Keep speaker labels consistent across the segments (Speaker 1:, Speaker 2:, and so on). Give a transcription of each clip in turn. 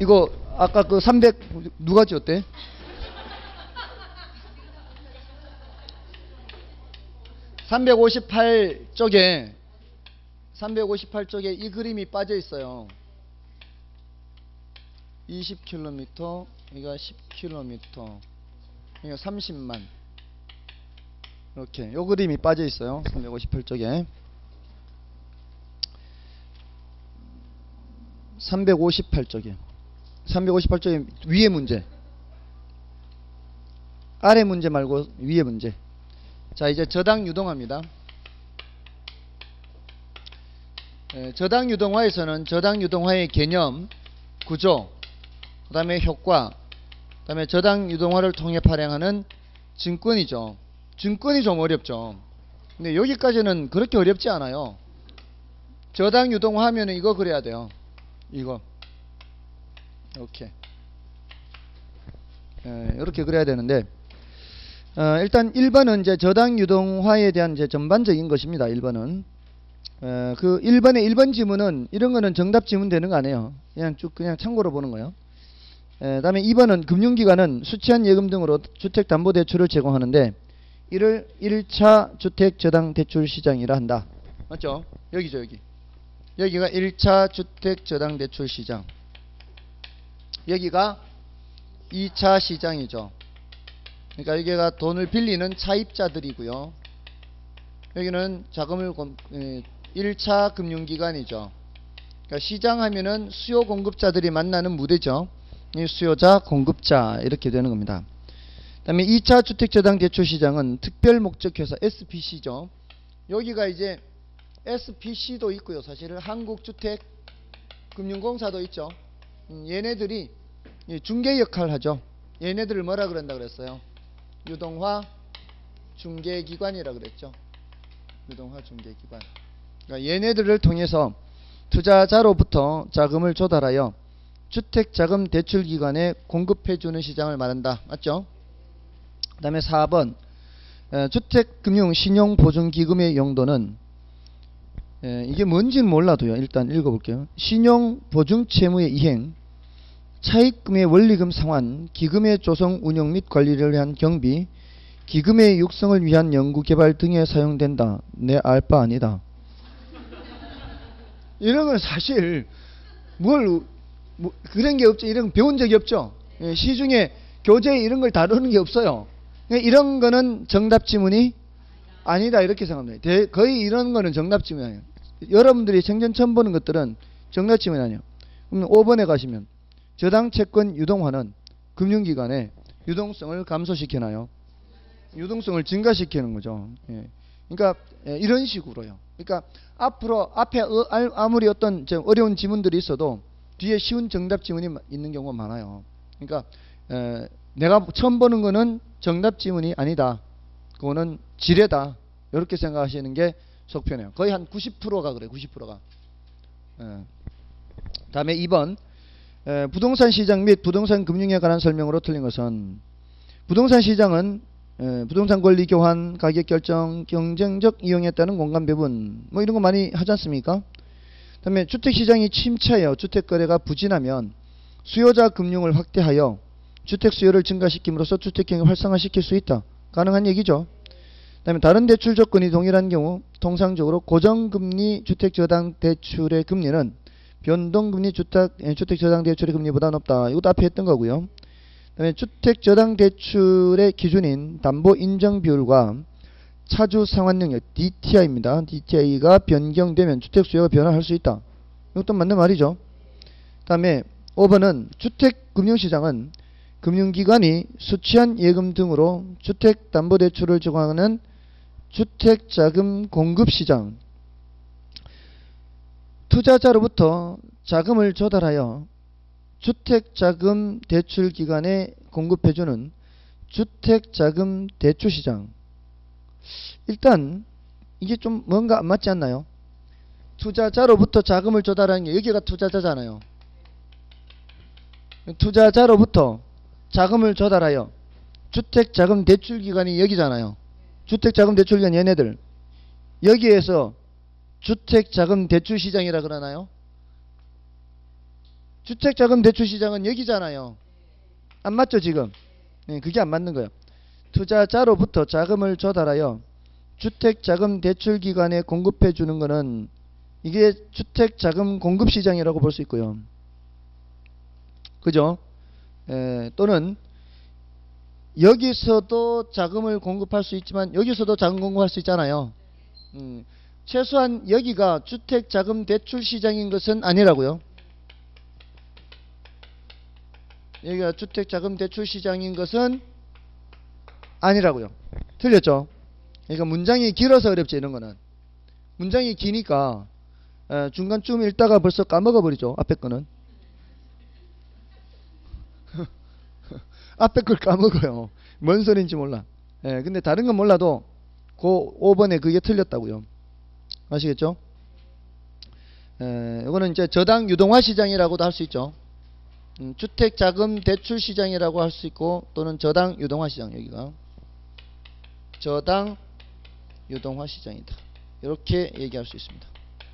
Speaker 1: 이거 아까 그 300 누가 지었대? (358쪽에) 358쪽에 이 그림이 빠져 있어요. 20km, 이거 10km, 이거 30만. 이렇게 요 그림이 빠져 있어요. 358쪽에. 358쪽에. 358쪽에 위에 문제. 아래 문제 말고 위에 문제. 자, 이제 저당 유동화입니다. 저당 유동화에서는 저당 유동화의 개념, 구조, 그 다음에 효과, 그 다음에 저당 유동화를 통해 발행하는 증권이죠. 증권이 좀 어렵죠. 근데 여기까지는 그렇게 어렵지 않아요. 저당 유동화 하면은 이거 그래야 돼요. 이거. 이렇게. 이렇게 그래야 되는데, 일단 1번은 이제 저당 유동화에 대한 이제 전반적인 것입니다. 1번은. 그 1번의 1번 지문은 이런 거는 정답 지문 되는 거 아니에요. 그냥 쭉 그냥 참고로 보는 거예요. 다음에 2번은 금융기관은 수취한 예금 등으로 주택담보대출을 제공하는데 이를 1차 주택저당대출시장이라 한다. 맞죠? 여기죠, 여기. 여기가 1차 주택저당대출시장. 여기가 2차 시장이죠. 그러니까 여기가 돈을 빌리는 차입자들이고요. 여기는 자금을 1차 금융기관이죠. 그러니까 시장 하면은 수요 공급자들이 만나는 무대죠. 수요자, 공급자 이렇게 되는 겁니다. 그 다음에 2차 주택저당대출시장은 특별목적회사 SPC죠. 여기가 이제 SPC도 있고요. 사실은 한국주택금융공사도 있죠. 얘네들이 중개 역할을 하죠. 얘네들을 뭐라 그런다 그랬어요? 유동화 중개기관이라 그랬죠. 유동화 중개기관. 그러니까 얘네들을 통해서 투자자로부터 자금을 조달하여 주택자금 대출기관에 공급해주는 시장을 말한다. 맞죠? 그 다음에 4번 주택금융신용보증기금의 용도는 이게 뭔지는 몰라도요. 일단 읽어볼게요. 신용보증채무의 이행, 차입금의 원리금 상환, 기금의 조성, 운영 및 관리를 위한 경비, 기금의 육성을 위한 연구개발 등에 사용된다. 내 알 바 아니다. 이런 건 사실 뭐 그런 게 없죠. 이런 거 배운 적이 없죠. 시중에 교재에 이런 걸 다루는 게 없어요. 이런 거는 정답 지문이 아니다 이렇게 생각합니다. 거의 이런 거는 정답 지문이 아니에요. 여러분들이 생전 처음 보는 것들은 정답 지문이 아니에요. 그럼 5번에 가시면 저당 채권 유동화는 금융기관의 유동성을 감소시키나요? 유동성을 증가시키는 거죠. 그러니까 이런 식으로요. 그러니까 앞으로 앞에 아무리 어떤 어려운 지문들이 있어도 뒤에 쉬운 정답 지문이 있는 경우가 많아요. 그러니까 내가 처음 보는 거는 정답 지문이 아니다. 그거는 지뢰다. 이렇게 생각하시는 게 속편해요. 거의 한 90%가 그래요. 90%가. 다음에 2번 부동산 시장 및 부동산 금융에 관한 설명으로 틀린 것은 부동산 시장은 부동산 권리 교환, 가격 결정, 경쟁적 이용에 따른 공간 배분 뭐 이런 거 많이 하지 않습니까? 그 다음에 주택시장이 침체해요. 주택거래가 부진하면 수요자 금융을 확대하여 주택 수요를 증가시킴으로써 주택경영을 활성화시킬 수 있다. 가능한 얘기죠. 그 다음에 다른 대출 조건이 동일한 경우 통상적으로 고정금리 주택저당대출의 금리는 변동금리 주택저당대출의 금리보다 높다. 이것도 앞에 했던 거고요. 그 다음에 주택저당대출의 기준인 담보인정비율과 차주상환능력 DTI입니다. DTI가 변경되면 주택수요가 변화할 수 있다. 이것도 맞는 말이죠. 그 다음에 5번은 주택금융시장은 금융기관이 수취한 예금 등으로 주택담보대출을 제공하는 주택자금 공급시장, 투자자로부터 자금을 조달하여 주택자금 대출기관에 공급해주는 주택자금 대출시장. 일단 이게 좀 뭔가 안 맞지 않나요? 투자자로부터 자금을 조달하는 게 여기가 투자자잖아요. 투자자로부터 자금을 조달하여 주택자금 대출기관이 여기잖아요. 주택자금 대출기관 얘네들. 여기에서 주택자금 대출시장이라 그러나요? 주택자금대출시장은 여기잖아요. 안 맞죠 지금? 네, 그게 안 맞는 거예요. 투자자로부터 자금을 조달하여 주택자금대출기관에 공급해 주는 거는 이게 주택자금 공급시장이라고 볼 수 있고요. 그죠? 또는 여기서도 자금을 공급할 수 있지만 여기서도 자금 공급할 수 있잖아요. 최소한 여기가 주택자금대출시장인 것은 아니라고요. 여기가 주택자금대출시장인 것은 아니라고요. 틀렸죠? 그러니까 문장이 길어서 어렵지 이런 거는. 문장이 기니까 중간쯤 읽다가 벌써 까먹어 버리죠. 앞에 거는. 앞에 걸 까먹어요. 뭔 소리인지 몰라. 근데 다른 건 몰라도 그 5번에 그게 틀렸다고요. 아시겠죠? 이거는 이제 저당 유동화 시장이라고도 할 수 있죠. 주택자금 대출 시장이라고 할 수 있고 또는 저당 유동화 시장 여기가 저당 유동화 시장이다. 이렇게 얘기할 수 있습니다.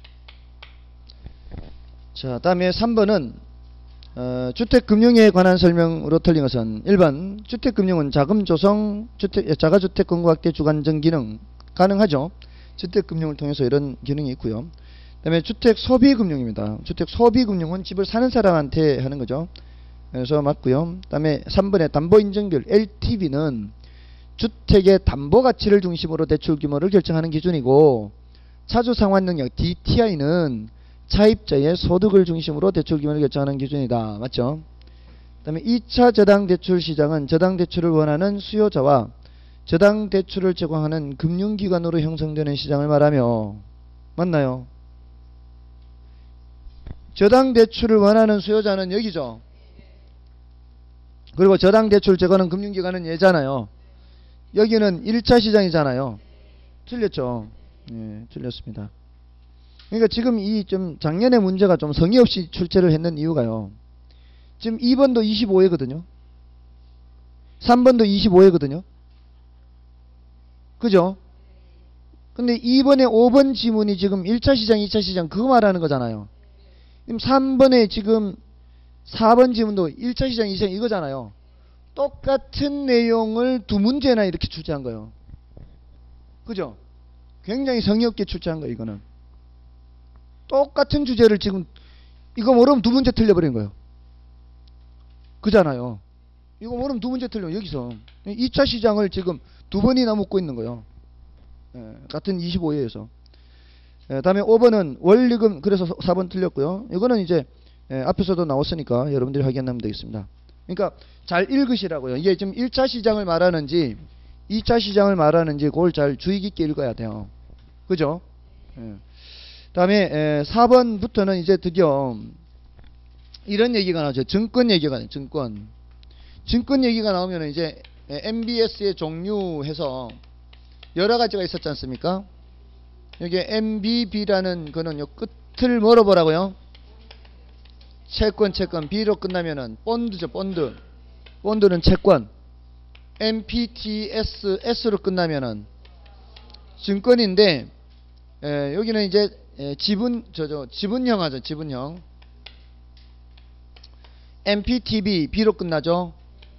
Speaker 1: 자, 다음에 3번은 주택금융에 관한 설명으로 틀린 것은 1번 주택금융은 자금조성, 자가주택 건국 확대 주관적 기능 가능하죠. 주택금융을 통해서 이런 기능이 있고요. 그 다음에 주택소비금융입니다. 주택소비금융은 집을 사는 사람한테 하는 거죠. 그래서 맞고요. 그 다음에 3번에 담보인증률 LTV는 주택의 담보가치를 중심으로 대출 규모를 결정하는 기준이고 차주상환능력 DTI는 차입자의 소득을 중심으로 대출 규모를 결정하는 기준이다. 맞죠? 그 다음에 2차 저당대출 시장은 저당대출을 원하는 수요자와 저당대출을 제공하는 금융기관으로 형성되는 시장을 말하며 맞나요? 저당대출을 원하는 수요자는 여기죠. 그리고 저당대출 제공하는 금융기관은 얘잖아요. 여기는 1차 시장이잖아요. 틀렸죠? 네, 틀렸습니다. 그러니까 지금 이 좀 작년에 문제가 좀 성의 없이 출제를 했는 이유가요. 지금 2번도 25회거든요. 3번도 25회거든요. 그죠? 근데 2번에 5번 지문이 지금 1차 시장, 2차 시장 그거 말하는 거잖아요. 지금 3번에 지금 4번 지문도 1차 시장, 2차 시장 이거잖아요. 똑같은 내용을 두 문제나 이렇게 출제한 거예요. 그죠? 굉장히 성의 없게 출제한 거예요, 이거는. 똑같은 주제를 지금 이거 모르면 두 문제 틀려버린 거예요. 그잖아요. 이거 모르면 두 문제 틀려 여기서 2차 시장을 지금 두 번이나 묻고 있는 거예요. 같은 25회에서. 다음에 5번은 원리금 그래서 4번 틀렸고요. 이거는 이제 앞에서도 나왔으니까 여러분들이 확인하면 되겠습니다. 그러니까 잘 읽으시라고요. 이게 지금 1차 시장을 말하는지 2차 시장을 말하는지 그걸 잘 주의 깊게 읽어야 돼요. 그죠? 다음에 4번부터는 이제 드디어 이런 얘기가 나오죠. 증권 얘기가 나와요. 증권 얘기가 나오면 이제 MBS의 종류해서 여러 가지가 있었지 않습니까? 여기 MBB라는 거는 요 끝을 뭐로 보라고요? 채권 B로 끝나면은 본드죠. 본드는 채권. MPTS S로 끝나면은 증권인데 여기는 이제 지분형 하죠. 지분형. MPTB B로 끝나죠.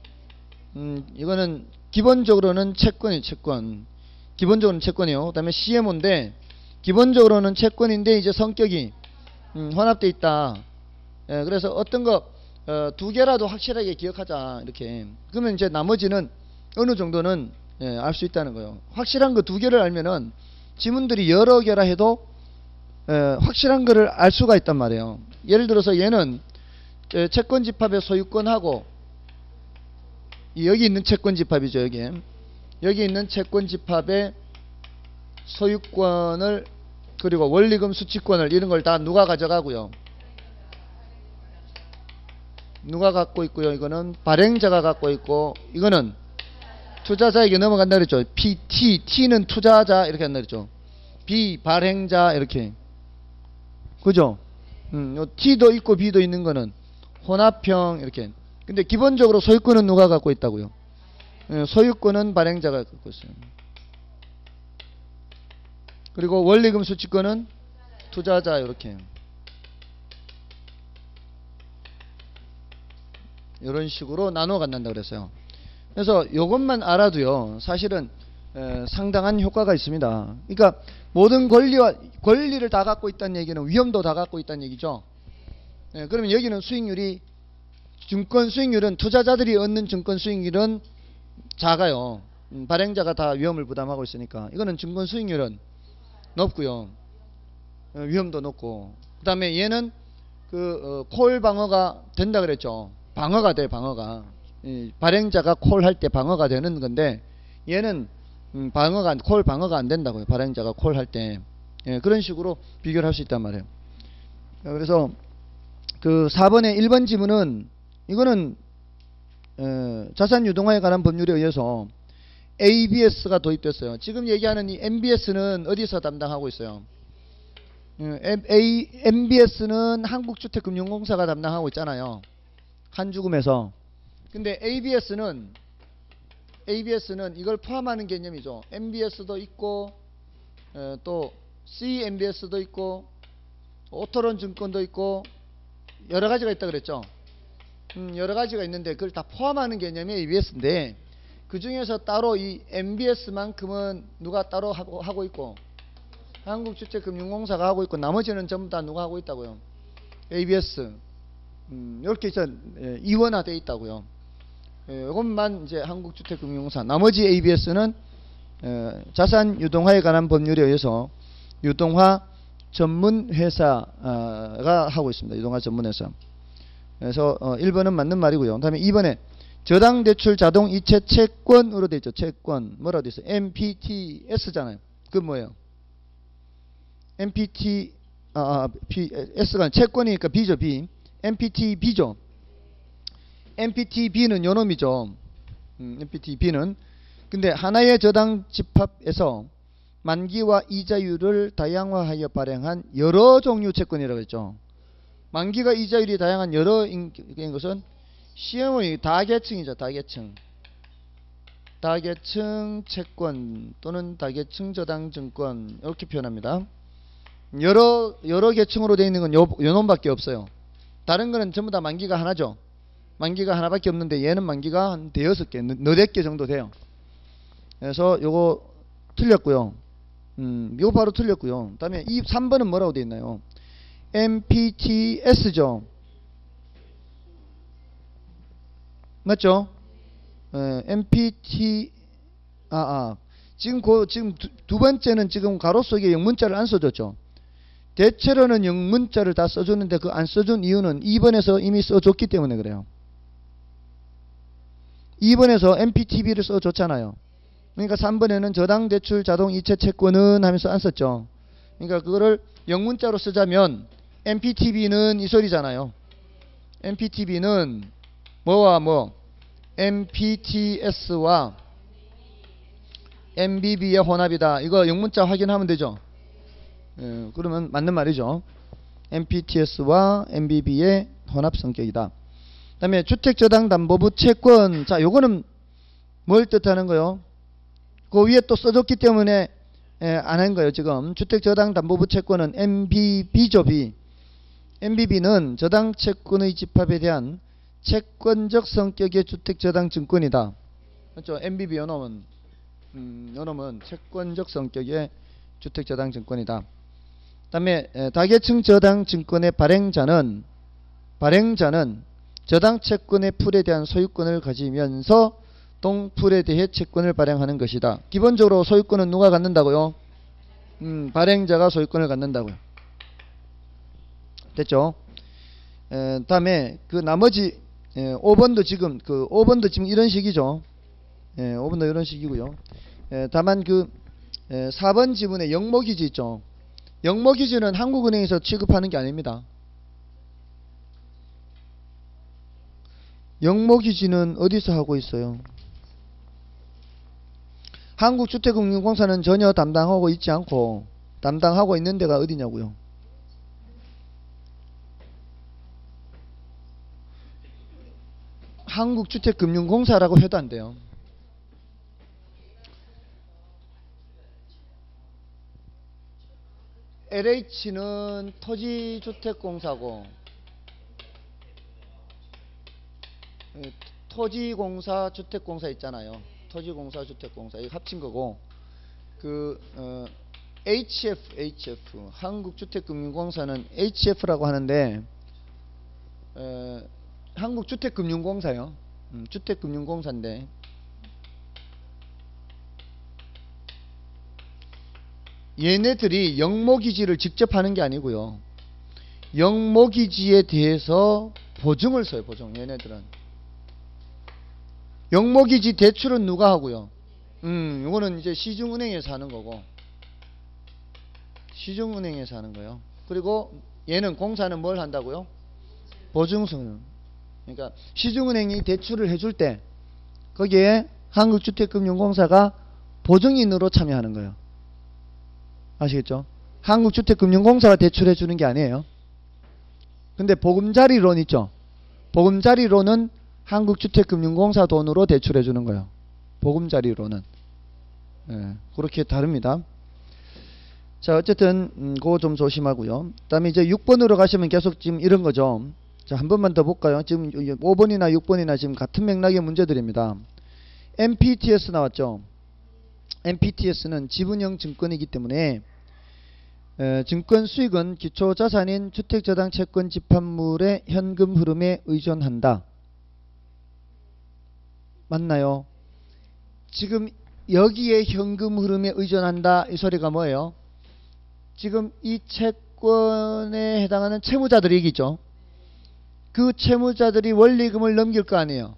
Speaker 1: 이거는 기본적으로는 채권이에요. 채권. 기본적으로는 채권이요. 그 다음에 CMO인데 기본적으로는 채권인데 이제 성격이 혼합되어 있다. 그래서 어떤 거 두 개라도 확실하게 기억하자 이렇게. 그러면 이제 나머지는 어느 정도는 알 수 있다는 거예요. 확실한 거 두 개를 알면은 지문들이 여러 개라 해도 확실한 거를 알 수가 있단 말이에요. 예를 들어서 얘는 채권 집합의 소유권하고 여기 있는 채권 집합이죠. 여기 있는 채권 집합의 소유권을 그리고 원리금 수취권을 이런 걸 다 누가 가져가고요. 누가 갖고 있고요. 이거는 발행자가 갖고 있고 이거는 투자자에게 넘어간다 그랬죠. T는 투자자 이렇게 한다 그랬죠. B 발행자 이렇게. 그죠? 요 T도 있고 B도 있는 거는 혼합형 이렇게. 근데 기본적으로 소유권은 누가 갖고 있다고요? 소유권은 발행자가 갖고 있어요. 그리고 원리금 수취권은 투자자 이렇게. 이런 식으로 나눠 갖는다 그랬어요. 그래서 이것만 알아도요, 사실은 상당한 효과가 있습니다. 그러니까 모든 권리를 다 갖고 있다는 얘기는 위험도 다 갖고 있다는 얘기죠. 그러면 여기는 수익률이, 증권 수익률은, 투자자들이 얻는 증권 수익률은 작아요. 발행자가 다 위험을 부담하고 있으니까. 이거는 증권 수익률은 높고요, 위험도 높고, 그 다음에 얘는 콜 방어가 된다 그랬죠. 방어가 돼, 방어가. 발행자가 콜 할 때 방어가 되는 건데, 얘는 콜 방어가 안 된다고요. 발행자가 콜 할 때. 그런 식으로 비교를 할 수 있단 말이에요. 그래서 그 4번의 1번 지문은, 이거는 자산 유동화에 관한 법률에 의해서 ABS가 도입됐어요. 지금 얘기하는 이 MBS는 어디서 담당하고 있어요? MBS는 한국주택금융공사가 담당하고 있잖아요. 한주금에서. 근데 ABS는 이걸 포함하는 개념이죠. MBS도 있고, 또 CMBS도 있고, 오토론 증권도 있고, 여러 가지가 있다 그랬죠. 여러 가지가 있는데 그걸 다 포함하는 개념이 ABS인데, 그 중에서 따로 이 MBS만큼은 누가 따로 하고 있고, 한국주택금융공사가 하고 있고, 나머지는 전부 다 누가 하고 있다고요? ABS. 이렇게 이원화되어 있다고요. 이것만 이제 한국주택금융공사, 나머지 ABS는 자산 유동화에 관한 법률에 의해서 유동화 전문회사가 하고 있습니다. 유동화 전문회사. 그래서 1번은 맞는 말이고요. 그 다음에 2번에 저당대출 자동이체 채권으로 되어 있죠. 채권. 뭐라고 되어 있어요? MPTS잖아요. 그건 뭐예요? S가 채권이니까 B죠. B. MPTB죠. MPTB는 요놈이죠. MPTB는. 근데 하나의 저당 집합에서 만기와 이자율을 다양화하여 발행한 여러 종류 채권이라고 했죠. 만기가 이자율이 다양한 여러인 것은 CM의 다계층이죠. 다계층. 다계층 채권 또는 다계층 저당 증권, 이렇게 표현합니다. 여러 계층으로 되어 있는 건 요놈밖에 없어요. 다른 거는 전부 다 만기가 하나죠. 만기가 하나밖에 없는데 얘는 만기가 한 대여섯 개, 너댓 개 정도 돼요. 그래서 요거 틀렸고요. 요거 바로 틀렸고요. 그다음에 이 3번은 뭐라고 되어 있나요? MPTS죠. 맞죠? MPT 지금 두 번째는 지금 가로 속에 영문자를 안 써줬죠. 대체로는 영문자를 다 써줬는데 그 안 써준 이유는 2번에서 이미 써줬기 때문에 그래요. 2번에서 MPTB를 써줬잖아요. 그러니까 3번에는 저당대출 자동이체 채권은 하면서 안 썼죠. 그러니까 그거를 영문자로 쓰자면 MPTB는 이 소리잖아요. MPTB는 뭐와 뭐, MPTS와 MBB의 혼합이다. 이거 영문자 확인하면 되죠. 그러면 맞는 말이죠. MPTS와 MBB의 혼합 성격이다. 그 다음에 주택저당담보부 채권. 자, 요거는 뭘 뜻하는 거요? 그 위에 또 써줬기 때문에 안 한 거예요. 지금 주택저당담보부 채권은 MBB죠. B. MBB는 저당채권의 집합에 대한 채권적 성격의 주택저당증권이다. 그렇죠. MBB 요놈은 채권적 성격의 주택저당증권이다. 그 다음에 다계층 저당증권의 발행자는 저당채권의 풀에 대한 소유권을 가지면서 동풀에 대해 채권을 발행하는 것이다. 기본적으로 소유권은 누가 갖는다고요? 발행자가 소유권을 갖는다고요. 됐죠? 다음에 그 나머지 5번도 지금 5번도 지금 이런 식이죠. 5번도 이런 식이고요. 다만 4번 지문에 영모기지 있죠. 영모기지는 한국은행에서 취급하는 게 아닙니다. 영모기지는 어디서 하고 있어요? 한국주택금융공사는 전혀 담당하고 있지 않고, 담당하고 있는 데가 어디냐고요? 한국주택금융공사라고 해도 안 돼요. LH는 토지주택공사고, 토지공사, 주택공사 있잖아요. 토지공사, 주택공사 이거 합친 거고 그 HF 한국주택금융공사는 HF라고 하는데 한국주택금융공사요. 주택금융공사인데 얘네들이 영모기지를 직접 하는 게 아니고요. 영모기지에 대해서 보증을 써요. 보증. 얘네들은 영모기지 대출은 누가 하고요? 이거는 이제 시중은행에서 하는 거고, 시중은행에서 하는 거예요. 그리고 얘는 공사는 뭘 한다고요? 보증서는. 그러니까 시중은행이 대출을 해줄 때 거기에 한국주택금융공사가 보증인으로 참여하는 거예요. 아시겠죠? 한국주택금융공사가 대출해 주는 게 아니에요. 근데 보금자리론 있죠? 보금자리론은 한국주택금융공사 돈으로 대출해 주는 거예요. 보금자리론은. 예, 그렇게 다릅니다. 자, 어쨌든 그거 좀 조심하고요. 그다음에 이제 6번으로 가시면 계속 지금 이런 거죠. 자, 한 번만 더 볼까요? 지금 5번이나 6번이나 지금 같은 맥락의 문제들입니다. MPTS 나왔죠. MPTS는 지분형 증권이기 때문에 증권 수익은 기초자산인 주택저당채권 집합물의 현금 흐름에 의존한다. 맞나요? 지금 여기에 현금 흐름에 의존한다 이 소리가 뭐예요? 지금 이 채권에 해당하는 채무자들이 얘기죠. 그 채무자들이 원리금을 넘길 거 아니에요.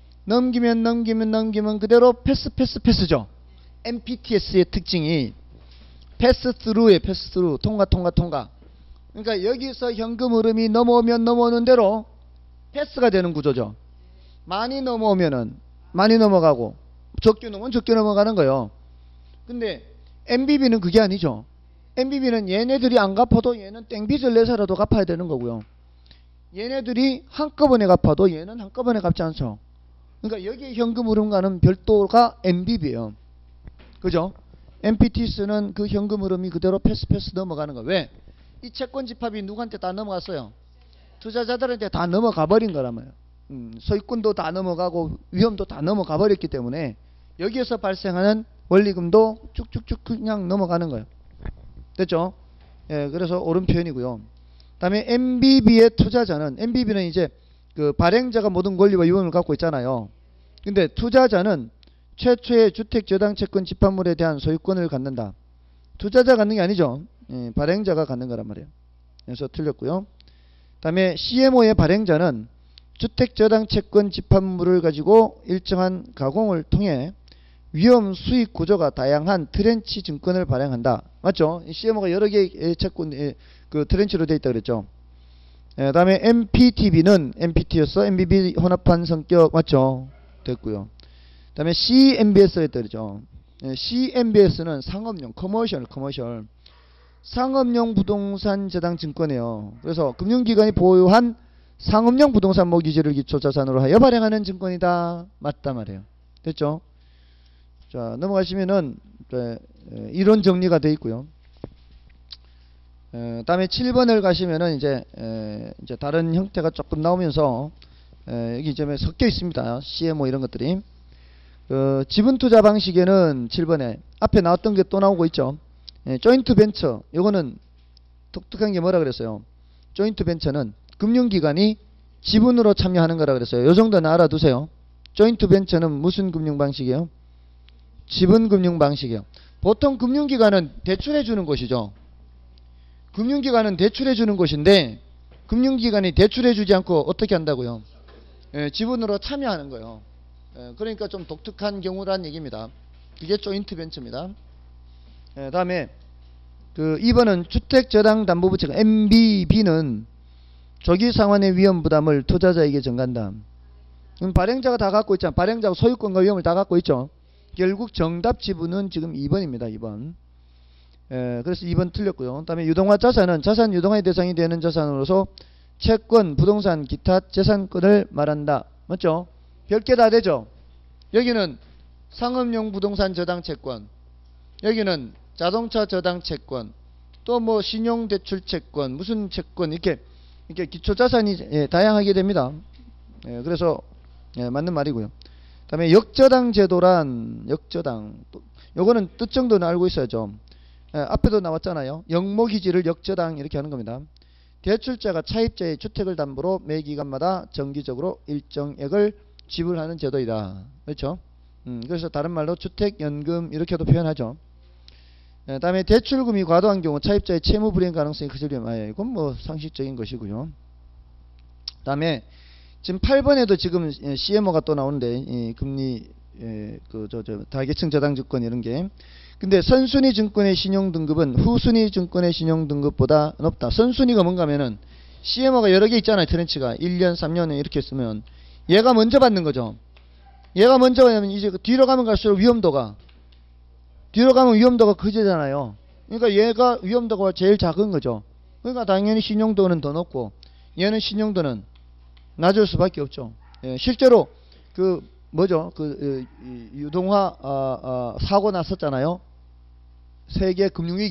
Speaker 1: 넘기면 그대로 패스죠. MPTS의 특징이 패스스루에 패스스루 통과. 그러니까 여기서 현금 흐름이 넘어오는 대로 패스가 되는 구조죠. 많이 넘어오면은 많이 넘어가고 적게 넘으면 적게 넘어가는 거예요. 근데 MBB는 그게 아니죠. MBB는 얘네들이 안 갚아도 얘는 땡빚을 내서라도 갚아야 되는 거고요. 얘네들이 한꺼번에 갚아도 얘는 한꺼번에 갚지 않죠. 그러니까 여기에 현금 흐름과는 별도가 MBB예요. 그죠? MPTS는 그 현금 흐름이 그대로 패스 넘어가는 거예요. 왜? 이 채권 집합이 누구한테 다 넘어갔어요? 투자자들한테 다 넘어가 버린 거란 말이에요. 소유권도 다 넘어가고 위험도 다 넘어가 버렸기 때문에 여기에서 발생하는 원리금도 쭉쭉쭉 그냥 넘어가는 거예요. 됐죠? 예, 그래서 옳은 표현이고요. 다음에 MBB의 투자자는, MBB는 이제 그 발행자가 모든 권리와 위험을 갖고 있잖아요. 근데 투자자는 최초의 주택저당채권 집합물에 대한 소유권을 갖는다. 투자자가 갖는 게 아니죠. 예, 발행자가 갖는 거란 말이에요. 그래서 틀렸고요. 다음에 CMO의 발행자는 주택저당채권 집합물을 가지고 일정한 가공을 통해 위험 수익 구조가 다양한 트렌치 증권을 발행한다. 맞죠? CMO가 여러 개의 채권 그 트렌치로 되어 있다 그랬죠. 다음에 MPTB는 MPT였어. MBB 혼합한 성격 맞죠? 됐고요. 다음에 CMBS가 있다 그랬죠. CMBS는 상업용 커머셜 상업용 부동산 저당 증권이에요. 그래서 금융기관이 보유한 상업용 부동산 모기지를 기초자산으로 하여 발행하는 증권이다. 맞다 말이에요. 됐죠? 자, 넘어가시면은 이론 정리가 되어 있고요. 다음에 7번을 가시면은 이제 다른 형태가 조금 나오면서 여기 좀 섞여 있습니다. CMO 이런 것들이. 지분 투자 방식에는 7번에 앞에 나왔던 게 또 나오고 있죠. 조인트 벤처. 요거는 독특한 게 뭐라 그랬어요? 조인트 벤처는 금융기관이 지분으로 참여하는 거라 그랬어요. 요 정도는 알아두세요. 조인트 벤처는 무슨 금융 방식이에요? 지분 금융 방식이에요. 보통 금융기관은 대출해 주는 곳이죠. 금융기관은 대출해 주는 곳인데 금융기관이 대출해 주지 않고 어떻게 한다고요? 지분으로 참여하는 거예요. 그러니까 좀 독특한 경우란 얘기입니다. 그게 조인트 벤처입니다. 다음에 그 2번은 주택저당담보부채가 MBB는 조기상환의 위험 부담을 투자자에게 전가한다. 발행자가 다 갖고 있잖아. 발행자가 소유권과 위험을 다 갖고 있죠. 결국 정답 지분은 지금 2번입니다. 2번. 그래서 2번 틀렸고요. 그 다음에 유동화 자산은 자산 유동화의 대상이 되는 자산으로서 채권, 부동산, 기타 재산권을 말한다. 맞죠? 별개 다 되죠? 여기는 상업용 부동산 저당채권, 여기는 자동차 저당채권, 또 뭐 신용대출채권, 무슨 채권 이렇게 기초자산이 다양하게 됩니다. 그래서 예, 맞는 말이고요. 그다음에 역저당 제도란 역저당 요거는 뜻 정도는 알고 있어야죠. 예, 앞에도 나왔잖아요. 영모기지를 역저당 이렇게 하는 겁니다. 대출자가 차입자의 주택을 담보로 매 기간마다 정기적으로 일정액을 지불하는 제도이다. 그렇죠? 그래서 다른 말로 주택연금 이렇게도 표현하죠. 다음에 대출금이 과도한 경우 차입자의 채무 불이행 가능성이 크질 위험하여. 이건 뭐 상식적인 것이고요. 다음에 지금 8번에도 지금 CMO가 또 나오는데 이 금리 다계층 저당증권 이런 게. 근데 선순위 증권의 신용등급은 후순위 증권의 신용등급보다 높다. 선순위가 뭔가 하면은 CMO가 여러 개 있잖아요. 트렌치가 1년 3년에 이렇게 쓰면 얘가 먼저 받는 거죠. 얘가 먼저 하면 이제 뒤로 가면 갈수록 위험도가 커지잖아요. 그러니까 얘가 위험도가 제일 작은 거죠. 그러니까 당연히 신용도는 더 높고 얘는 신용도는 낮을 수밖에 없죠. 예, 실제로 유동화 사고 났었잖아요. 세계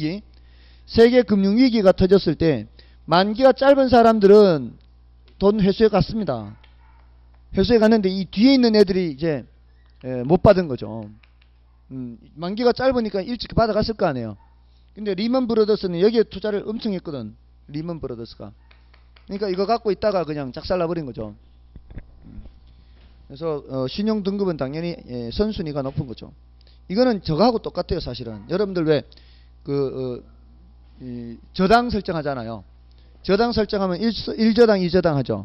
Speaker 1: 금융위기가 터졌을 때 만기가 짧은 사람들은 돈 회수에 갔습니다. 회수에 갔는데 이 뒤에 있는 애들이 이제 못 받은 거죠. 만기가 짧으니까 일찍 받아갔을 거 아니에요. 근데 리먼 브러더스는 여기에 투자를 엄청 했거든. 리먼 브러더스가. 그러니까 이거 갖고 있다가 그냥 작살나버린 거죠. 그래서 신용등급은 당연히 선순위가 높은 거죠. 이거는 저거하고 똑같아요. 사실은 여러분들 왜 저당 설정하잖아요. 저당 설정하면 1저당 2저당 하죠.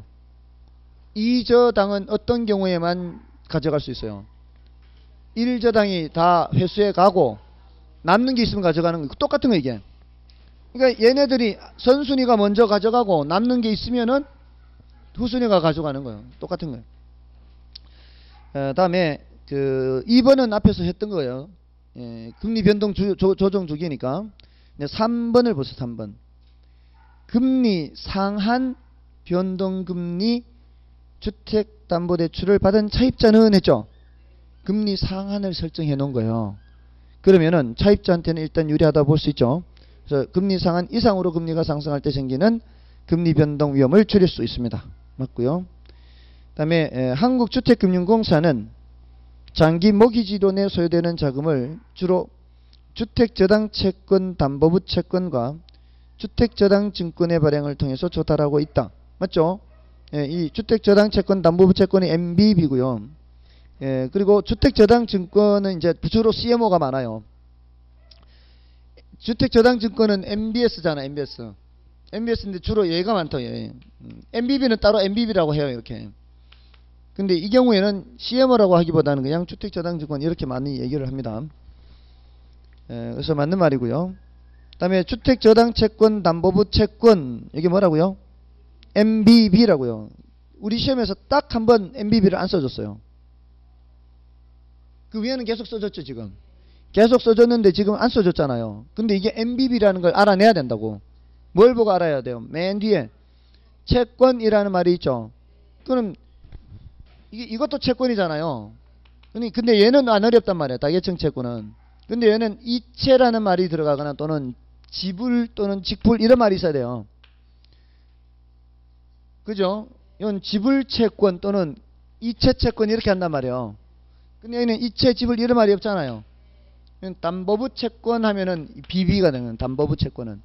Speaker 1: 2저당은 어떤 경우에만 가져갈 수 있어요. 1저당이 다 회수해 가고 남는 게 있으면 가져가는 거 똑같은 거 이게. 그러니까 얘네들이 선순위가 먼저 가져가고 남는 게 있으면은 후순위가 가져가는 거예요. 똑같은 거예요. 다음에 2번은 앞에서 했던 거예요. 금리 변동 조정 주기니까. 3번을 보세요. 3번. 금리 상한 변동금리 주택담보대출을 받은 차입자는 했죠. 금리 상한을 설정해 놓은 거예요. 그러면은 차입자한테는 일단 유리하다 볼 수 있죠. 그래서 금리 상한 이상으로 금리가 상승할 때 생기는 금리 변동 위험을 줄일 수 있습니다. 맞고요. 그다음에 한국주택금융공사는 장기 모기지론에 소요되는 자금을 주로 주택저당채권 담보부 채권과 주택저당증권의 발행을 통해서 조달하고 있다. 맞죠? 이 주택저당채권 담보부 채권이 MBB고요. 그리고 주택저당증권은 이제 주로 CMO가 많아요. 주택저당증권은 MBS잖아. MBS인데 주로 얘가 많다. 얘. MBB는 따로 MBB라고 해요. 이렇게. 근데 이 경우에는 CMO라고 하기보다는 그냥 주택저당증권 이렇게 많이 얘기를 합니다. 그래서 맞는 말이고요. 그 다음에 주택저당채권 담보부 채권 이게 뭐라고요? MBB라고요. 우리 시험에서 딱 한 번 MBB를 안 써줬어요. 그 위에는 계속 써줬죠. 지금 계속 써줬는데 지금 안 써줬잖아요. 근데 이게 MBB라는 걸 알아내야 된다고. 뭘 보고 알아야 돼요? 맨 뒤에 채권이라는 말이 있죠. 그럼 이것도 채권이잖아요. 근데 얘는 안 어렵단 말이에요. 다계층 채권은. 근데 얘는 이체라는 말이 들어가거나 또는 지불 또는 직불 이런 말이 있어야 돼요. 그죠? 이건 지불 채권 또는 이체 채권 이렇게 한단 말이에요. 근데 여기는 이체 지불 이런 말이 없잖아요. 담보부 채권 하면은 BB가 되는 담보부 채권은.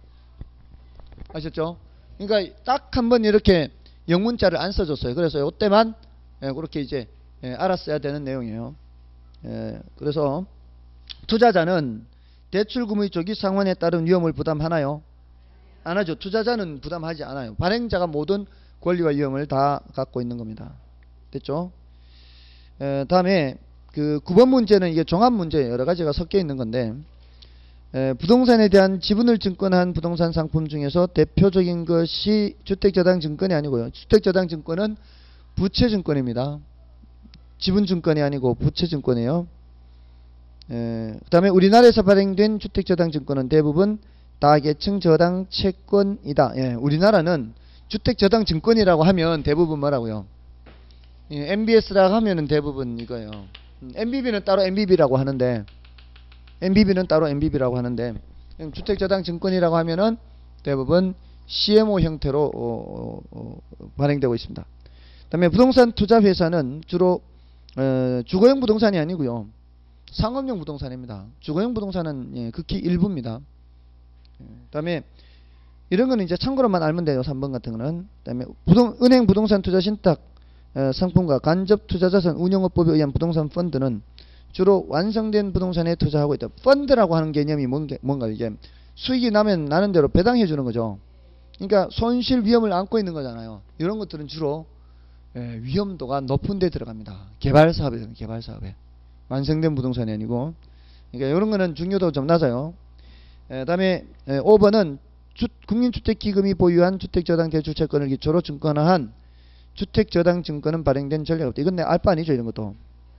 Speaker 1: 아셨죠? 그러니까 딱 한 번 이렇게 영문자를 안 써줬어요. 그래서 이때만 그렇게 이제 알았어야 되는 내용이에요. 그래서 투자자는 대출금의 조기 상환에 따른 위험을 부담하나요? 안 하죠. 투자자는 부담하지 않아요. 발행자가 모든 권리와 위험을 다 갖고 있는 겁니다. 됐죠? 다음에 9번 문제는 이게 종합 문제 여러 가지가 섞여 있는 건데 부동산에 대한 지분을 증권한 부동산 상품 중에서 대표적인 것이 주택저당증권이 아니고요. 주택저당증권은 부채증권입니다. 지분증권이 아니고 부채증권이에요. 그 다음에 우리나라에서 발행된 주택저당증권은 대부분 다계층 저당 채권이다. 우리나라는 주택저당증권이라고 하면 대부분 뭐라고요? MBS라고 하면은 대부분 이거예요. MBB는 따로 MBB라고 하는데 주택저당증권이라고 하면은 대부분 CMO 형태로 발행되고 있습니다. 그다음에 부동산 투자 회사는 주로 주거용 부동산이 아니고요. 상업용 부동산입니다. 주거용 부동산은 예, 극히 일부입니다. 그다음에 이런 거는 이제 참고로만 알면 돼요. 3번 같은 거는. 그다음에 은행 부동산 투자 신탁 상품과 간접 투자 자산 운용업법에 의한 부동산 펀드는 주로 완성된 부동산에 투자하고 있다. 펀드라고 하는 개념이 뭔가 이게 수익이 나면 나는 대로 배당해 주는 거죠. 그러니까 손실 위험을 안고 있는 거잖아요. 이런 것들은 주로 위험도가 높은 데 들어갑니다. 개발 사업에 개발 사업에. 완성된 부동산이 아니고. 그러니까 이런 거는 중요도가 좀 낮아요. 그다음에 5번은 국민주택기금이 보유한 주택저당 대주채권을 기초로 증권화한 주택저당증권은 발행된 전례가 없다. 이건 내 알바 아니죠, 이런 것도.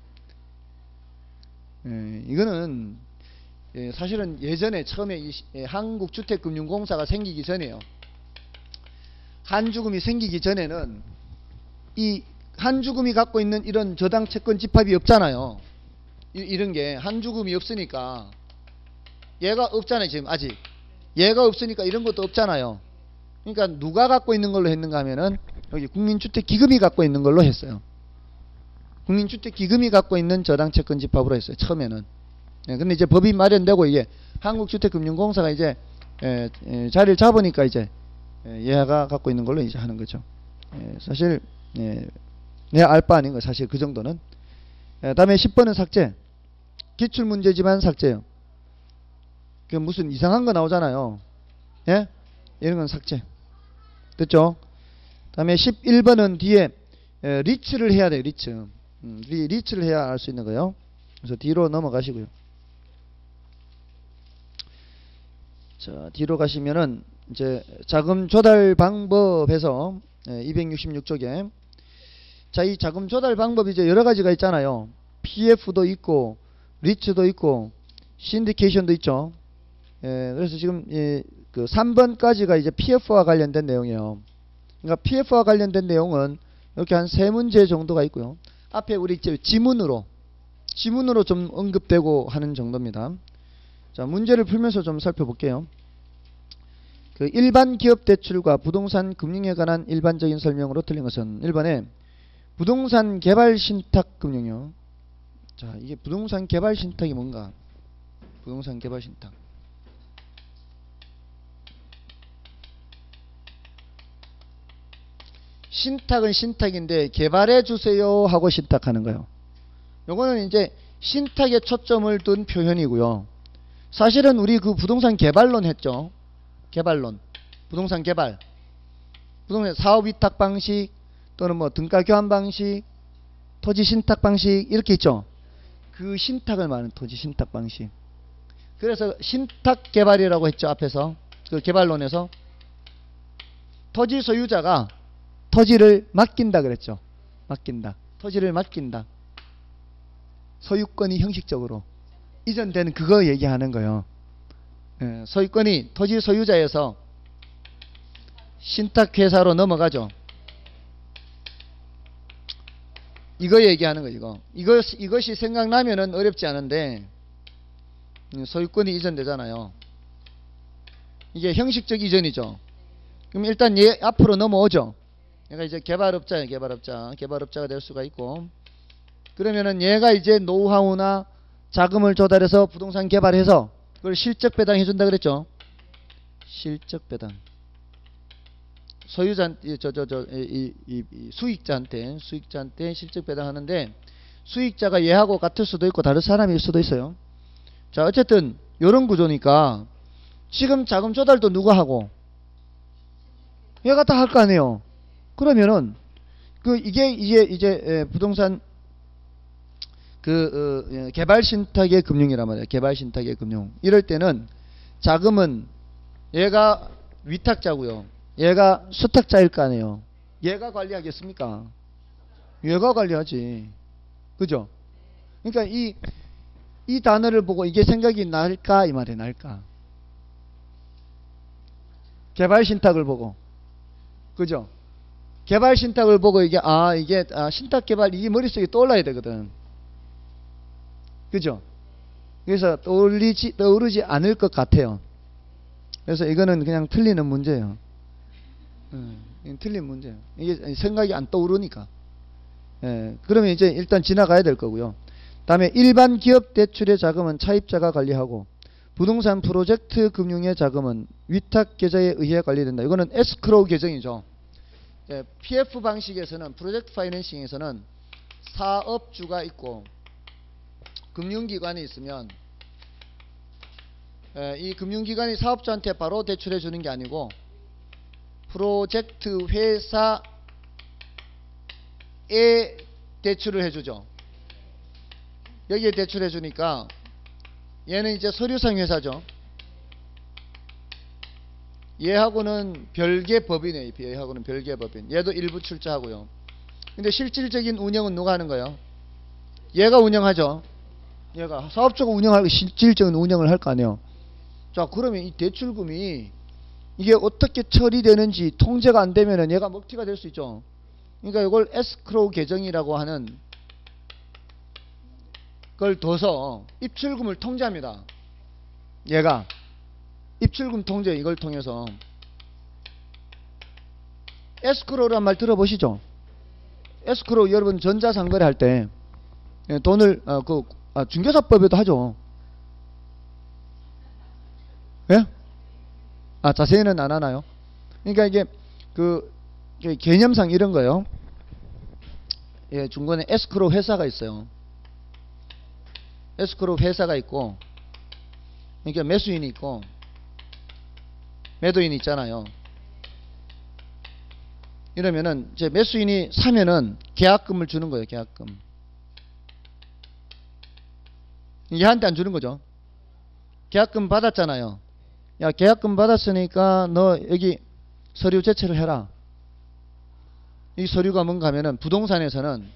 Speaker 1: 이거는 사실은 예전에 처음에 한국주택금융공사가 생기기 전에요. 한주금이 생기기 전에는 이 한주금이 갖고 있는 이런 저당채권 집합이 없잖아요. 이런 게 한주금이 없으니까 얘가 없잖아요. 지금 아직 얘가 없으니까 이런 것도 없잖아요. 그러니까 누가 갖고 있는 걸로 했는가 하면은 여기 국민주택기금이 갖고 있는 걸로 했어요. 국민주택기금이 갖고 있는 저당채권 집합으로 했어요. 처음에는. 근데 이제 법이 마련되고 이게 한국주택금융공사가 이제 자리를 잡으니까 이제 얘가 갖고 있는 걸로 이제 하는 거죠. 사실 내 알바 아닌 거 사실 그 정도는. 다음에 10번은 삭제. 기출문제지만 삭제요. 그 무슨 이상한 거 나오잖아요. 예? 이런 건 삭제. 됐죠? 다음에 11번은 뒤에 리츠를 해야 돼요. 리츠. 리츠를 해야 알 수 있는 거예요. 그래서 뒤로 넘어가시고요. 자, 뒤로 가시면은 이제 자금 조달 방법에서 266쪽에 자, 이 자금 조달 방법이 이제 여러 가지가 있잖아요. PF도 있고 리츠도 있고 신디케이션도 있죠. 그래서 지금 그 3번까지가 이제 PF와 관련된 내용이에요. 그러니까 PF와 관련된 내용은 이렇게 한 3문제 정도가 있고요. 앞에 우리 지문으로 좀 언급되고 하는 정도입니다. 자, 문제를 풀면서 좀 살펴볼게요. 그 일반 기업 대출과 부동산 금융에 관한 일반적인 설명으로 틀린 것은 1번에 부동산 개발 신탁 금융이요. 자, 이게 부동산 개발 신탁이 뭔가? 부동산 개발 신탁. 신탁은 신탁인데 개발해 주세요 하고 신탁하는 거예요. 요거는 이제 신탁에 초점을 둔 표현이고요. 사실은 우리 그 부동산 개발론 했죠. 개발론. 부동산 개발. 부동산 사업 위탁 방식 또는 뭐 등가 교환 방식, 토지 신탁 방식 이렇게 있죠. 그 신탁을 말하는 토지 신탁 방식. 그래서 신탁 개발이라고 했죠. 앞에서. 그 개발론에서 토지 소유자가 토지를 맡긴다 그랬죠. 맡긴다. 토지를 맡긴다. 소유권이 형식적으로 이전되는 그거 얘기하는 거예요. 소유권이 토지 소유자에서 신탁회사로 넘어가죠. 이거 얘기하는 거죠. 이것이 생각나면은 어렵지 않은데 소유권이 이전되잖아요. 이게 형식적 이전이죠. 그럼 일단 얘 앞으로 넘어오죠. 얘가 이제 개발업자예요. 개발업자가 될 수가 있고, 그러면은 얘가 이제 노하우나 자금을 조달해서 부동산 개발해서 그걸 실적 배당해 준다 그랬죠. 실적 배당. 소유자한테 수익자한테 실적 배당하는데 수익자가 얘하고 같을 수도 있고 다른 사람일 수도 있어요. 자, 어쨌든 이런 구조니까 지금 자금 조달도 누가 하고 얘가 다 할 거 아니에요. 그러면은 이게 이제 부동산 개발 신탁의 금융이란 말이에요. 개발 신탁의 금융. 이럴 때는 자금은 얘가 위탁자고요. 얘가 수탁자일 거 아니에요. 얘가 관리하겠습니까? 얘가 관리하지. 그죠? 그러니까 이 단어를 보고 이게 생각이 날까 이 말이에요. 날까? 개발 신탁을 보고. 그죠? 개발 신탁을 보고 이게 신탁 개발 이게 머릿속에 떠올라야 되거든. 그죠? 그래서 떠오르지 않을 것 같아요. 그래서 이거는 그냥 틀리는 문제예요. 틀린 문제예요. 이게 생각이 안 떠오르니까. 그러면 이제 일단 지나가야 될 거고요. 다음에 일반 기업 대출의 자금은 차입자가 관리하고 부동산 프로젝트 금융의 자금은 위탁 계좌에 의해 관리된다. 이거는 에스크로우 계정이죠. PF 방식에서는 프로젝트 파이낸싱에서는 사업주가 있고 금융기관이 있으면 이 금융기관이 사업주한테 바로 대출해 주는 게 아니고 프로젝트 회사에 대출을 해주죠. 여기에 대출해 주니까 얘는 이제 서류상 회사죠. 얘하고는 별개 법인이에요. 얘하고는 별개 법인. 얘도 일부 출자하고요. 근데 실질적인 운영은 누가 하는 거예요? 얘가 운영하죠. 얘가 사업주가 운영하고 실질적인 운영을 할 거 아니에요. 자, 그러면 이 대출금이 이게 어떻게 처리되는지 통제가 안 되면은 얘가 먹튀가 될 수 있죠. 그러니까 이걸 에스크로우 계정이라고 하는 걸 둬서 입출금을 통제합니다. 얘가 입출금 통제 이걸 통해서 에스크로우란 말 들어보시죠? 에스크로우 여러분 전자상거래 할 때 돈을 중개사법에도 하죠. 예? 자세히는 안 하나요? 그러니까 이게 개념상 이런 거요. 예, 중간에 에스크로우 회사가 있어요. 에스크로우 회사가 있고, 그러니까 매수인이 있고, 매도인이 있잖아요. 이러면은 이제 매수인이 사면은 계약금을 주는 거예요. 계약금. 얘한테 안 주는 거죠. 계약금 받았잖아요. 야, 계약금 받았으니까 너 여기 서류 제출을 해라. 이 서류가 뭔가 하면은 부동산에서는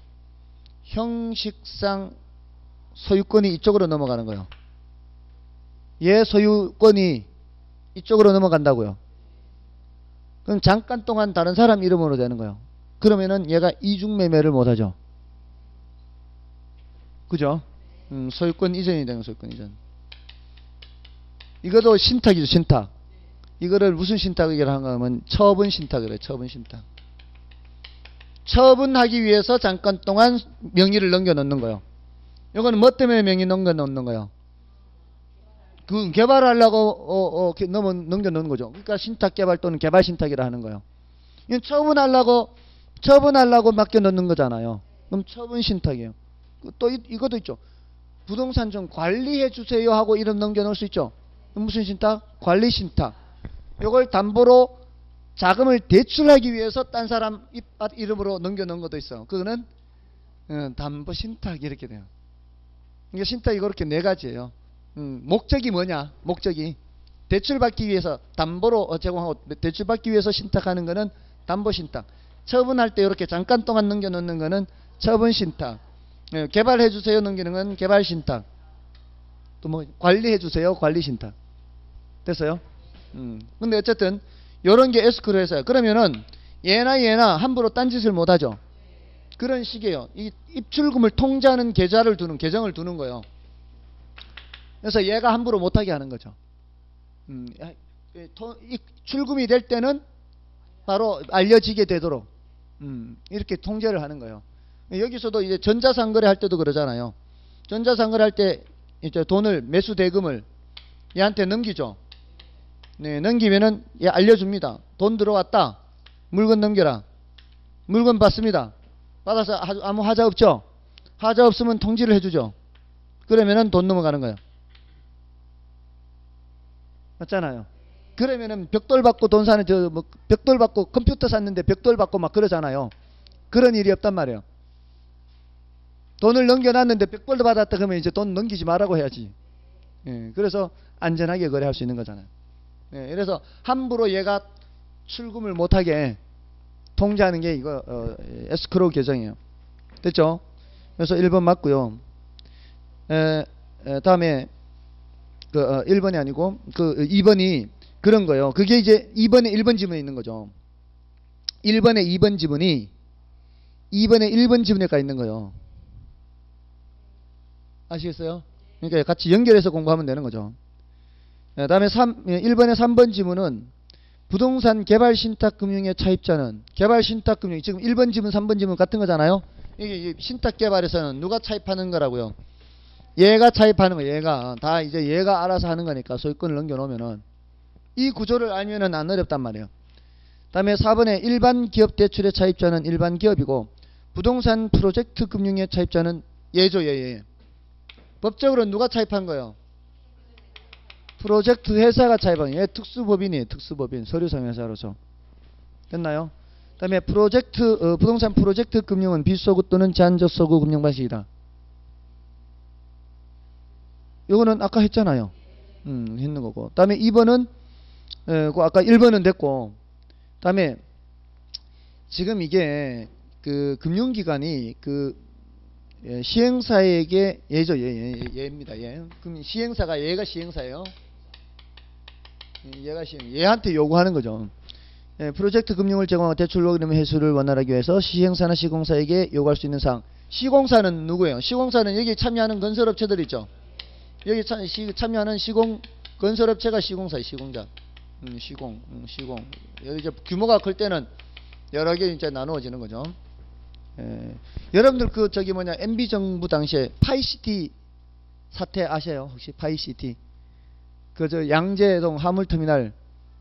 Speaker 1: 형식상 소유권이 이쪽으로 넘어가는 거예요. 얘 소유권이 이쪽으로 넘어간다고요. 그럼 잠깐 동안 다른 사람 이름으로 되는 거예요. 그러면은 얘가 이중매매를 못하죠. 그죠? 소유권 이전이 되는 소유권 이전. 이것도 신탁이죠. 신탁. 이거를 무슨 신탁이라고 하면 처분 신탁이래요. 처분 신탁. 처분하기 위해서 잠깐 동안 명의를 넘겨놓는 거예요. 이거는 뭐 때문에 명의 넘겨놓는 거예요? 그 개발하려고 넘겨놓는 거죠. 그러니까 신탁 개발 또는 개발 신탁이라 하는 거예요. 이건 처분하려고 맡겨놓는 거잖아요. 그럼 처분 신탁이에요. 또 이것도 있죠. 부동산 좀 관리해 주세요 하고 이름 넘겨놓을 수 있죠. 무슨 신탁? 관리 신탁. 이걸 담보로 자금을 대출하기 위해서 딴 사람 이름으로 넘겨놓은 것도 있어요. 그거는 담보 신탁 이렇게 돼요. 그러니까 신탁이 그렇게 네 가지예요. 목적이 뭐냐? 목적이 대출받기 위해서 담보로 제공하고 대출받기 위해서 신탁하는 거는 담보 신탁. 처분할 때 이렇게 잠깐 동안 넘겨놓는 거는 처분 신탁. 개발해 주세요 넘기는 건 개발 신탁. 또 뭐 관리해 주세요 관리 신탁. 됐어요? 근데 어쨌든 요런 게 에스크로우 회사예요. 그러면은 얘나 함부로 딴짓을 못 하죠. 그런 식이에요. 이 입출금을 통제하는 계좌를 두는 계정을 두는 거예요. 그래서 얘가 함부로 못하게 하는 거죠. 출금이 될 때는 바로 알려지게 되도록 이렇게 통제를 하는 거예요. 여기서도 이제 전자상거래 할 때도 그러잖아요. 전자상거래 할 때 이제 돈을 매수 대금을 얘한테 넘기죠. 네, 넘기면은 얘 알려줍니다. 돈 들어왔다. 물건 넘겨라. 물건 받습니다. 받아서 아무 하자 없죠. 하자 없으면 통지를 해주죠. 그러면은 돈 넘어가는 거예요. 맞잖아요. 그러면은 벽돌 받고 돈 사는 벽돌 받고 컴퓨터 샀는데 벽돌 받고 막 그러잖아요. 그런 일이 없단 말이에요. 돈을 넘겨놨는데 벽돌도 받았다 그러면 이제 돈 넘기지 말라고 해야지. 예, 그래서 안전하게 거래할 수 있는 거잖아요. 예, 그래서 함부로 얘가 출금을 못하게 통제하는 게 이거 에스크로우 계정이에요. 됐죠? 그래서 1번 맞고요. 다음에 1번이 아니고 2번이 그런 거예요. 그게 이제 2번에 1번 지문에 있는 거죠. 1번에 2번 지문이 2번에 1번 지문에 가 있는 거예요. 아시겠어요? 그러니까 같이 연결해서 공부하면 되는 거죠. 다음에 1번에 3번 지문은 부동산 개발신탁금융의 차입자는 개발신탁금융 지금 1번 지문 3번 지문 같은 거잖아요. 이게 신탁 개발에서는 누가 차입하는 거라고요? 얘가 차입하는 거예요. 얘가 다 이제 얘가 알아서 하는 거니까 소유권을 넘겨놓으면은 이 구조를 알면은 안 어렵단 말이에요. 다음에 4번에 일반 기업 대출의 차입자는 일반 기업이고 부동산 프로젝트 금융의 차입자는 얘죠. 얘. 법적으로 누가 차입한 거예요? 프로젝트 회사가 차입한 거예요. 얘 특수법인이에요. 특수법인 서류상 회사로서. 됐나요? 다음에 부동산 프로젝트 금융은 비소구 또는 제한적 소구 금융 방식이다. 요거는 아까 했잖아요. 했는 거고. 다음에 2번은 아까 1번은 됐고. 다음에 지금 이게 그 금융기관이 그 시행사에게 얘죠. 얘입니다. 얘. 그럼 시행사가 얘가 시행사예요. 얘가 얘한테 요구하는 거죠. 프로젝트 금융을 제공하고 대출 로그램 회수를 원활하게 위해서 시행사나 시공사에게 요구할 수 있는 사항. 시공사는 누구예요? 시공사는 여기 참여하는 건설업체들 있죠. 여기 참여하는 건설업체가 시공사예요. 시공자. 시공. 여기 이제 규모가 클 때는 여러 개 이제 나누어지는 거죠. 여러분들 MB 정부 당시에 파이시티 사태 아세요? 혹시 파이시티? 양재동 화물터미널.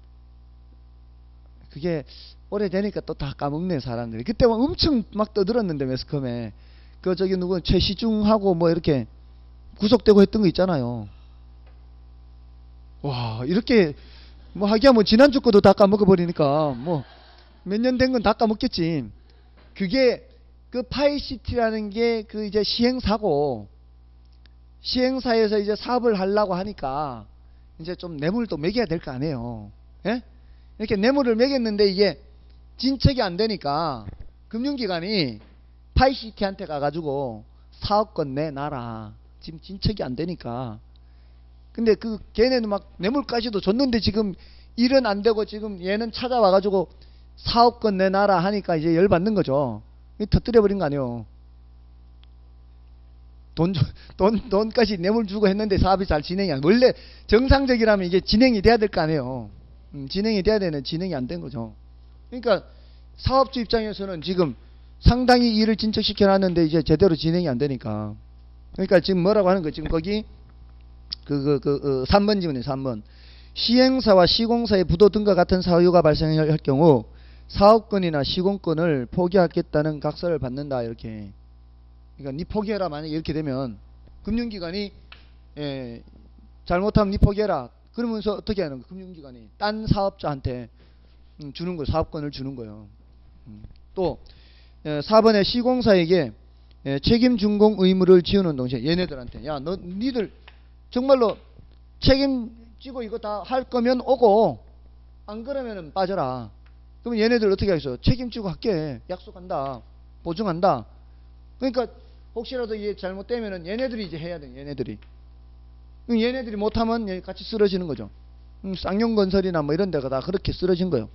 Speaker 1: 그게 오래되니까 또 다 까먹네, 사람들이. 그때 막 엄청 막 떠들었는데, 매스컴에. 최시중하고 뭐 이렇게 구속되고 했던 거 있잖아요. 와, 이렇게, 뭐 하기야 뭐 지난주 거도 다 까먹어버리니까, 뭐, 몇 년 된 건 다 까먹겠지. 그게, 그 파이시티라는 게 그 이제 시행사고, 시행사에서 이제 사업을 하려고 하니까, 이제 좀 뇌물도 매겨야 될 거 아니에요. 예? 이렇게 뇌물을 매겼는데 이게 진척이 안 되니까 금융기관이 파이시티한테 가가지고 사업권 내놔라. 지금 진척이 안 되니까. 근데 걔네는 막 뇌물까지도 줬는데 지금 일은 안 되고 지금 얘는 찾아와가지고 사업권 내놔라 하니까 이제 열받는 거죠. 터뜨려버린 거 아니에요. 돈까지 뇌물 주고 했는데 사업이 잘 진행이 안. 원래 정상적이라면 이게 진행이 돼야 될 거 아니에요. 진행이 돼야 되는 진행이 안 된 거죠. 그러니까 사업주 입장에서는 지금 상당히 일을 진척시켜 놨는데 이제 제대로 진행이 안 되니까. 그러니까 지금 뭐라고 하는 거예요? 지금 거기 3번 지문이에요. 3번. 시행사와 시공사의 부도 등과 같은 사유가 발생할 경우 사업권이나 시공권을 포기하겠다는 각서를 받는다. 이렇게. 그러니까 니 포기해라. 만약에 이렇게 되면 금융기관이 잘못하면 니 포기해라. 그러면서 어떻게 하는 거예요? 금융기관이 딴 사업자한테 주는 거예요. 사업권을 주는 거예요. 또 4번에 시공사에게 책임 준공 의무를 지우는 동시에 얘네들한테 야, 니들 정말로 책임지고 이거 다 할 거면 오고 안 그러면은 빠져라. 그러면 얘네들 어떻게 하겠어? 책임지고 할게. 약속한다. 보증한다. 그러니까 혹시라도 이게 잘못되면은 얘네들이 이제 해야 돼. 얘네들이 못하면 같이 쓰러지는 거죠. 쌍용건설이나 뭐 이런 데가 다 그렇게 쓰러진 거예요.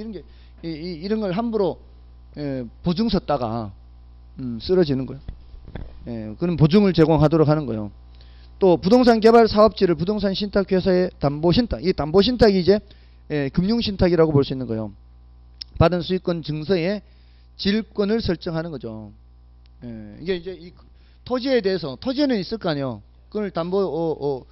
Speaker 1: 이런 걸 함부로 보증 섰다가 쓰러지는 거예요. 그런 보증을 제공하도록 하는 거예요. 또 부동산 개발 사업지를 부동산 신탁회사의 담보신탁. 이 담보신탁이 이제 금융신탁이라고 볼 수 있는 거예요. 받은 수익권 증서에 질권을 설정하는 거죠. 이게 이제 이 토지에 대해서 토지에는 있을 거 아니에요. 그걸 담보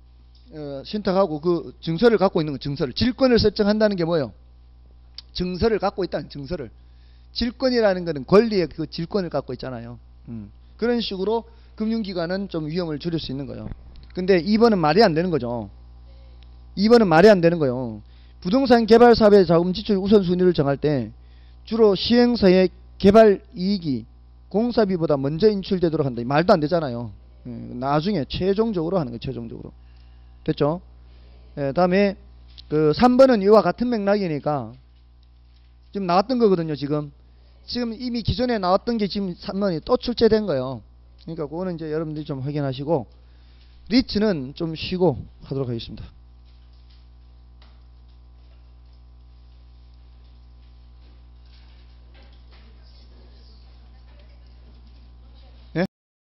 Speaker 1: 신탁하고 그 증서를 갖고 있는 거. 증서를 질권을 설정한다는 게 뭐예요? 증서를 갖고 있다는 증서를. 질권이라는 것은 권리의 그 질권을 갖고 있잖아요. 그런 식으로 금융기관은 좀 위험을 줄일 수 있는 거예요. 근데 2번은 말이 안 되는 거죠. 2번은 말이 안 되는 거예요. 부동산 개발 사업의 자금 지출 우선순위를 정할 때 주로 시행사의 개발 이익이 공사비보다 먼저 인출되도록 한다. 말도 안 되잖아요. 나중에 최종적으로 하는 거예요. 최종적으로. 됐죠? 다음에 3번은 이와 같은 맥락이니까 지금 나왔던 거거든요. 지금 이미 기존에 나왔던 게 지금 3번이 또 출제된 거예요. 그러니까 그거는 이제 여러분들이 좀 확인하시고 리츠는 좀 쉬고 하도록 하겠습니다.